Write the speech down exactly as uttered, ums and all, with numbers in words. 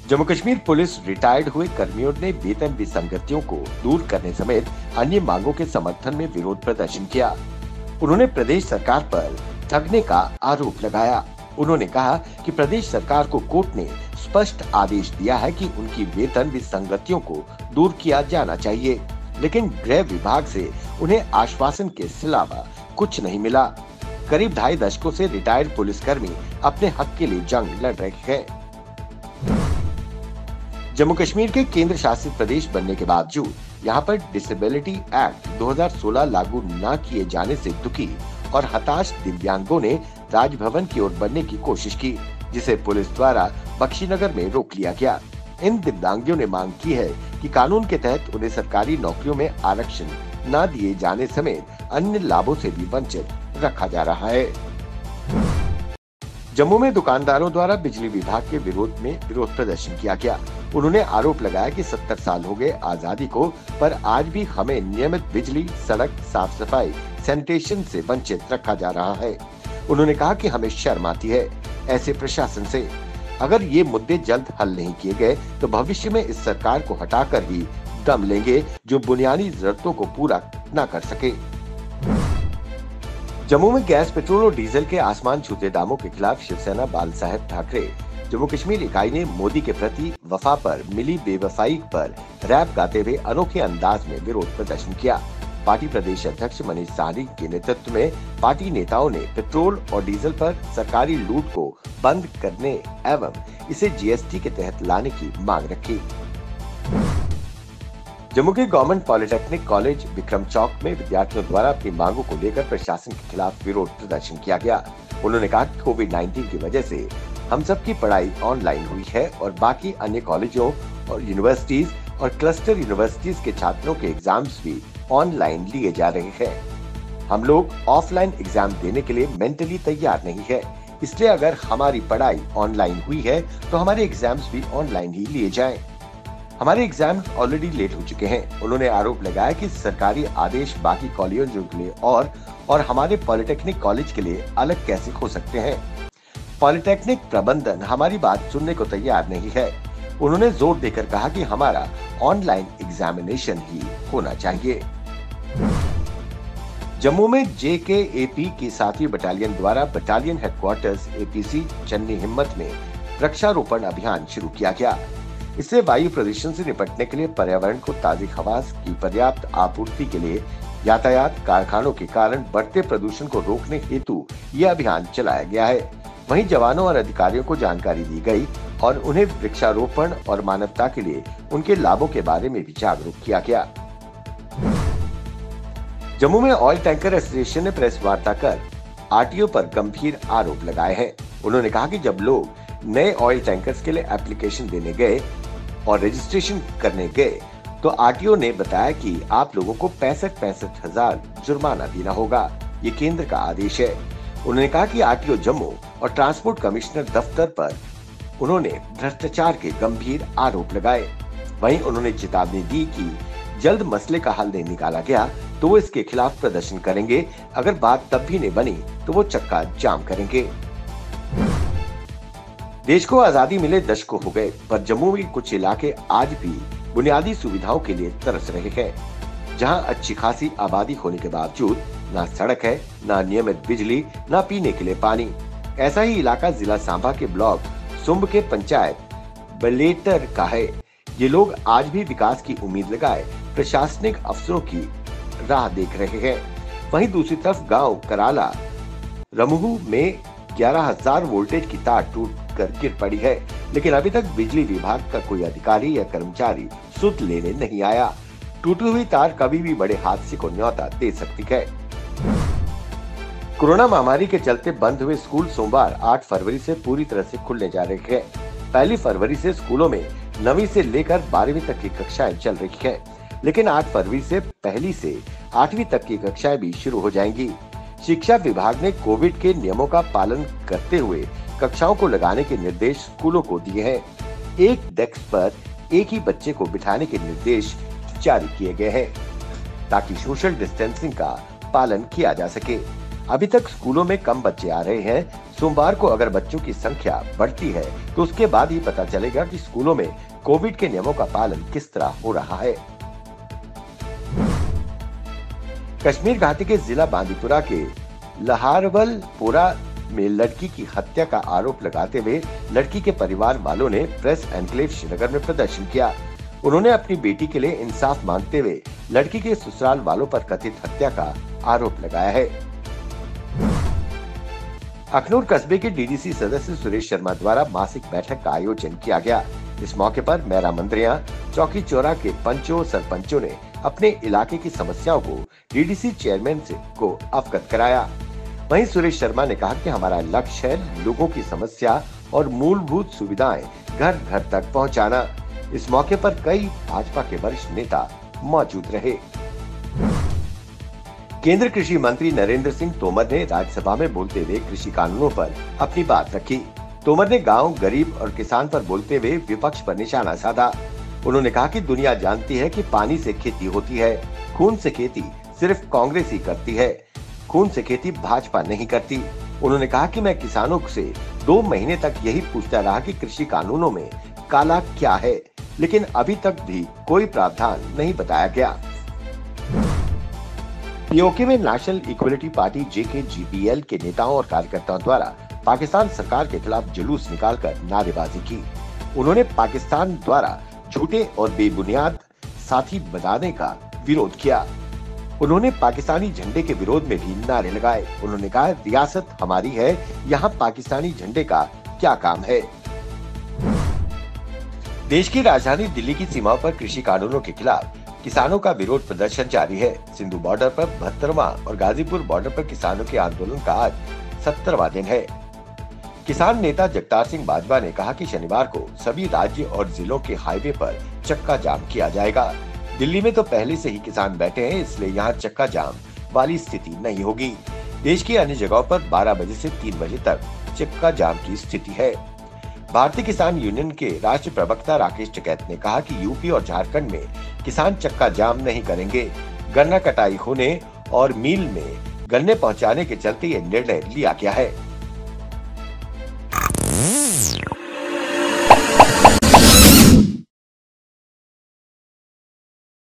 Jammu Kashmir police retired हुए कर्मियों ने वेतन विसंगतियों को दूर करने समेत अन्य मांगों के समर्थन में विरोध प्रदर्शन किया। उन्होंने प्रदेश सरकार पर ठगने का आरोप लगाया। उन्होंने कहा कि प्रदेश सरकार को कोर्ट ने स्पष्ट आदेश दिया है कि उनकी वेतन विसंगतियों को दूर किया जाना चाहिए, लेकिन गृह विभाग से उन्हें आश्वासन के सिवा कुछ नहीं मिला। करीब ढाई दशकों से रिटायर्ड पुलिसकर्मी अपने हक के लिए जंग लड़ रहे हैं। जम्मू कश्मीर के केंद्र शासित प्रदेश बनने के बावजूद यहाँ पर डिसेबिलिटी एक्ट दो हज़ार सोलह लागू न किए जाने से दुखी और हताश दिव्यांगों ने राजभवन की ओर बढ़ने की कोशिश की, जिसे पुलिस द्वारा बख्शीनगर में रोक लिया गया। इन दिव्यांगों ने मांग की है कि कानून के तहत उन्हें सरकारी नौकरियों में आरक्षण न दिए जाने समेत अन्य लाभों से भी वंचित रखा जा रहा है। जम्मू में दुकानदारों द्वारा बिजली विभाग के विरोध में विरोध प्रदर्शन किया गया। उन्होंने आरोप लगाया कि सत्तर साल हो गए आजादी को, पर आज भी हमें नियमित बिजली, सड़क, साफ सफाई, सैनिटेशन से वंचित रखा जा रहा है। उन्होंने कहा कि हमें शर्म आती है ऐसे प्रशासन से। अगर ये मुद्दे जल्द हल नहीं किए गए तो भविष्य में इस सरकार को हटाकर ही दम लेंगे जो बुनियादी जरूरतों को पूरा न कर सके। जम्मू में गैस, पेट्रोल और डीजल के आसमान छूते दामों के खिलाफ शिवसेना बाल साहेब ठाकरे जम्मू कश्मीर इकाई ने मोदी के प्रति वफा पर मिली बेवफाई पर रैप गाते हुए अनोखे अंदाज में विरोध प्रदर्शन किया। पार्टी प्रदेश अध्यक्ष मनीष सहनी के नेतृत्व में पार्टी नेताओं ने पेट्रोल और डीजल पर सरकारी लूट को बंद करने एवं इसे जीएसटी के तहत लाने की मांग रखी। जम्मू के government polytechnic college Vikram Chowk में विद्यार्थियों द्वारा अपनी मांगों को लेकर प्रशासन के खिलाफ विरोध प्रदर्शन किया गया। उन्होंने कहा कि कोविड नाइन्टीन की वजह से हम सबकी पढ़ाई ऑनलाइन हुई है और बाकी अन्य कॉलेजों और यूनिवर्सिटीज और क्लस्टर यूनिवर्सिटीज के छात्रों के एग्जाम्स भी ऑनलाइन लिए जा रहे हैं। हम लोग ऑफलाइन एग्जाम देने के लिए मेंटली तैयार नहीं है, इसलिए अगर हमारी पढ़ाई ऑनलाइन हुई है तो हमारे एग्जाम्स भी ऑनलाइन ही लिए जाएं। हमारे एग्जाम ऑलरेडी लेट हो चुके हैं। उन्होंने आरोप लगाया कि सरकारी आदेश बाकी कॉलेजों के लिए और और हमारे पॉलिटेक्निक कॉलेज के लिए अलग कैसे हो सकते हैं। पॉलिटेक्निक प्रबंधन हमारी बात सुनने को तैयार नहीं है। उन्होंने जोर देकर कहा कि हमारा ऑनलाइन एग्जामिनेशन ही होना चाहिए। जम्मू में जेकेएपी की सातवीं बटालियन द्वारा बटालियन हेडक्वार्टर्स एपीसी चन्नी हिम्मत में वृक्षारोपण अभियान शुरू किया गया। इससे वायु प्रदूषण से निपटने के लिए पर्यावरण को ताजी हवा की पर्याप्त आपूर्ति के लिए यातायात कारखानों के कारण बढ़ते प्रदूषण को रोकने हेतु यह अभियान चलाया गया है। वहीं जवानों और अधिकारियों को जानकारी दी गई और उन्हें वृक्षारोपण और मानवता के लिए उनके लाभों के बारे में भी जागरूक किया गया। जम्मू में ऑयल टैंकर एसोसिएशन ने प्रेस वार्ता कर आरटीओ पर गंभीर आरोप लगाए हैं। उन्होंने कहा कि जब लोग नए ऑयल टैंकर्स के लिए एप्लीकेशन देने गए और रजिस्ट्रेशन करने गए तो आरटीओ ने बताया कि आप लोगों को पैंसठ पैंसठ हजार जुर्माना देना होगा। ये केंद्र का आदेश है। उन्होंने कहा कि आरटीओ जम्मू और ट्रांसपोर्ट कमिश्नर दफ्तर पर उन्होंने भ्रष्टाचार के गंभीर आरोप लगाए। वहीं उन्होंने चेतावनी दी कि जल्द मसले का हल नहीं निकाला गया तो वो इसके खिलाफ प्रदर्शन करेंगे। अगर बात तब भी नहीं बनी तो वो चक्का जाम करेंगे। देश को आजादी मिले दशकों हो गए, पर जम्मू में कुछ इलाके आज भी बुनियादी सुविधाओं के लिए तरस रहे हैं। जहां अच्छी खासी आबादी होने के बावजूद ना सड़क है, ना नियमित बिजली, ना पीने के लिए पानी। ऐसा ही इलाका जिला सांबा के ब्लॉक सुंब के पंचायत बलेटर का है। ये लोग आज भी विकास की उम्मीद लगाए प्रशासनिक अफसरों की राह देख रहे हैं। वहीं दूसरी तरफ गांव कराला रमुहू में ग्यारह हजार वोल्टेज की तार टूट कर गिर पड़ी है, लेकिन अभी तक बिजली विभाग का कोई अधिकारी या कर्मचारी सुध लेने नहीं आया। टूटी हुई तार कभी भी बड़े हादसे को न्योता दे सकती है। कोरोना महामारी के चलते बंद हुए स्कूल सोमवार आठ फरवरी से पूरी तरह से खुलने जा रहे हैं। पहली फरवरी से स्कूलों में नवीं से लेकर बारहवीं तक की कक्षाएं चल रही है, लेकिन आठ फरवरी से पहली से आठवीं तक की कक्षाएं भी शुरू हो जाएंगी। शिक्षा विभाग ने कोविड के नियमों का पालन करते हुए कक्षाओं को लगाने के निर्देश स्कूलों को दिए हैं। एक डेस्क पर एक ही बच्चे को बिठाने के निर्देश जारी किए गए हैं ताकि सोशल डिस्टेंसिंग का पालन किया जा सके। अभी तक स्कूलों में कम बच्चे आ रहे हैं। सोमवार को अगर बच्चों की संख्या बढ़ती है तो उसके बाद ही पता चलेगा कि स्कूलों में कोविड के नियमों का पालन किस तरह हो रहा है। कश्मीर घाटी के जिला बांदीपुरा के लहारवलपुरा में लड़की की हत्या का आरोप लगाते हुए लड़की के परिवार वालों ने प्रेस एनक्लेव श्रीनगर में प्रदर्शन किया। उन्होंने अपनी बेटी के लिए इंसाफ मांगते हुए लड़की के ससुराल वालों पर कथित हत्या का आरोप लगाया है। अखनूर कस्बे के डीडीसी सदस्य सुरेश शर्मा द्वारा मासिक बैठक का आयोजन किया गया। इस मौके पर मेरा मंत्रियां, चौकी चौरा के पंचों सरपंचों ने अपने इलाके की समस्याओं को डीडीसी चेयरमैन से को अवगत कराया। वहीं सुरेश शर्मा ने कहा कि हमारा लक्ष्य है लोगों की समस्या और मूलभूत सुविधाएं घर घर तक पहुंचाना। इस मौके पर कई भाजपा के वरिष्ठ नेता मौजूद रहे। केंद्रीय कृषि मंत्री नरेंद्र सिंह तोमर ने राज्यसभा में बोलते हुए कृषि कानूनों पर अपनी बात रखी। तोमर ने गांव, गरीब और किसान पर बोलते हुए विपक्ष पर निशाना साधा। उन्होंने कहा कि दुनिया जानती है कि पानी से खेती होती है, खून से खेती सिर्फ कांग्रेस ही करती है, खून से खेती भाजपा नहीं करती। उन्होंने कहा कि मैं किसानों से दो महीने तक यही पूछता रहा कि कृषि कानूनों में काला क्या है, लेकिन अभी तक भी कोई प्रावधान नहीं बताया गया। पीओके में national equality party JK GPL के नेताओं और कार्यकर्ताओं द्वारा पाकिस्तान सरकार के खिलाफ जुलूस निकालकर नारेबाजी की। उन्होंने पाकिस्तान द्वारा झूठे और बेबुनियाद साथी बनाने का विरोध किया। उन्होंने पाकिस्तानी झंडे के विरोध में भी नारे लगाए। उन्होंने कहा, रियासत हमारी है, यहाँ पाकिस्तानी झंडे का क्या काम है। देश की राजधानी दिल्ली की सीमाओं पर कृषि कानूनों के खिलाफ किसानों का विरोध प्रदर्शन जारी है। सिंधु बॉर्डर पर बहत्तरवां और गाजीपुर बॉर्डर पर किसानों के आंदोलन का आज सत्तरवां दिन है। किसान नेता जगतार सिंह बाजवा ने कहा कि शनिवार को सभी राज्य और जिलों के हाईवे पर चक्का जाम किया जाएगा। दिल्ली में तो पहले से ही किसान बैठे हैं, इसलिए यहाँ चक्का जाम वाली स्थिति नहीं होगी। देश की अन्य जगहों पर बारह बजे से तीन बजे तक चक्का जाम की स्थिति है। भारतीय किसान यूनियन के राष्ट्रीय प्रवक्ता राकेश टिकैत ने कहा कि यूपी और झारखंड में किसान चक्का जाम नहीं करेंगे। गन्ना कटाई होने और मिल में गन्ने पहुंचाने के चलते ये निर्णय लिया गया है।